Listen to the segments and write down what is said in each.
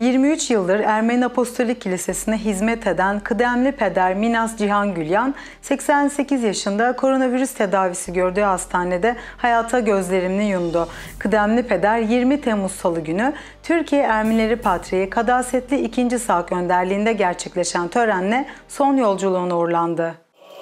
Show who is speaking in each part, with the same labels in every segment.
Speaker 1: 23 yıldır Ermeni Apostolik Kilisesi'ne hizmet eden kıdemli peder Minas Cihan Gülyan, 88 yaşında koronavirüs tedavisi gördüğü hastanede hayata gözlerini yumdu. Kıdemli peder 20 Temmuz Salı günü Türkiye Ermenileri Patriği Kadasetli II. Saak önderliğinde gerçekleşen törenle son yolculuğuna uğurlandı.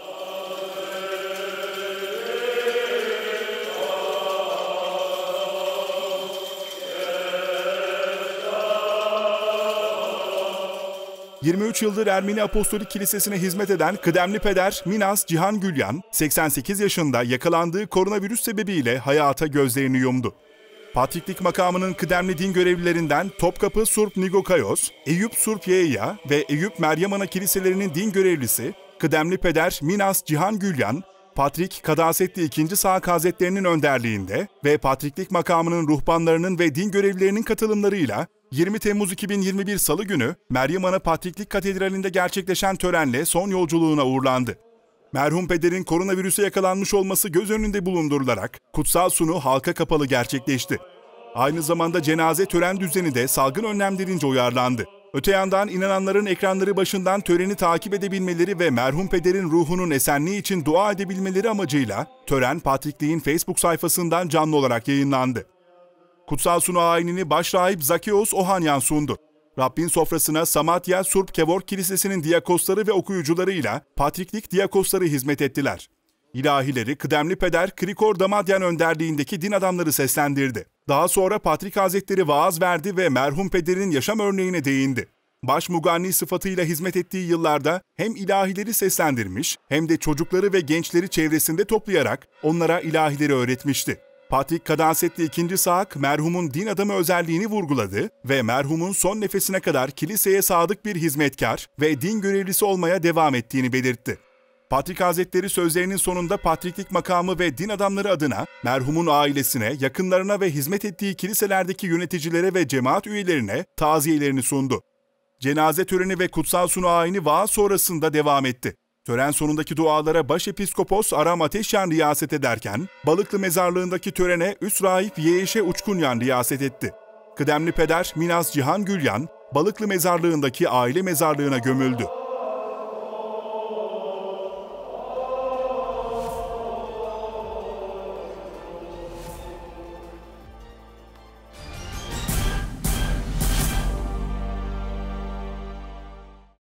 Speaker 2: ...23 yıldır Ermeni Apostolik Kilisesi'ne hizmet eden kıdemli peder Minas Cihan Gülyan, 88 yaşında yakalandığı koronavirüs sebebiyle hayata gözlerini yumdu. Patriklik makamının kıdemli din görevlilerinden Topkapı Surp Nigokaios, Eyüp Surp Yeya ve Eyüp Meryem Ana kiliselerinin din görevlisi kıdemli peder Minas Cihan Gülyan, Patrik Kadasetli II. Saak Hazretlerinin önderliğinde ve patriklik makamının ruhbanlarının ve din görevlilerinin katılımlarıyla 20 Temmuz 2021 Salı günü Meryem Ana Patriklik Katedrali'nde gerçekleşen törenle son yolculuğuna uğurlandı. Merhum pederin koronavirüse yakalanmış olması göz önünde bulundurularak kutsal sunu halka kapalı gerçekleşti. Aynı zamanda cenaze tören düzeni de salgın önlemlerince uyarlandı. Öte yandan inananların ekranları başından töreni takip edebilmeleri ve merhum pederin ruhunun esenliği için dua edebilmeleri amacıyla tören Patrikliğin Facebook sayfasından canlı olarak yayınlandı. Kutsal sunu ayinini başrahip Zakios Ohanyan sundu. Rabbin sofrasına Samatya Surp Kevork Kilisesi'nin diyakosları ve okuyucularıyla Patriklik diyakosları hizmet ettiler. İlahileri kıdemli peder Krikor Damadyan önderliğindeki din adamları seslendirdi. Daha sonra Patrik Hazretleri vaaz verdi ve merhum pederin yaşam örneğine değindi. Baş muganni sıfatıyla hizmet ettiği yıllarda hem ilahileri seslendirmiş hem de çocukları ve gençleri çevresinde toplayarak onlara ilahileri öğretmişti. Patrik Kadasetli II. Saak, merhumun din adamı özelliğini vurguladı ve merhumun son nefesine kadar kiliseye sadık bir hizmetkar ve din görevlisi olmaya devam ettiğini belirtti. Patrik Hazretleri sözlerinin sonunda patriklik makamı ve din adamları adına merhumun ailesine, yakınlarına ve hizmet ettiği kiliselerdeki yöneticilere ve cemaat üyelerine taziyelerini sundu. Cenaze töreni ve kutsal sunu ayini vaaz sonrasında devam etti. Tören sonundaki dualara Başepiskopos Aram Ateşyan riyaset ederken, Balıklı Mezarlığı'ndaki törene Üst Rahip Yeşe Uçkunyan riyaset etti. Kıdemli peder Minas Cihan Gülyan, Balıklı Mezarlığı'ndaki aile mezarlığına gömüldü.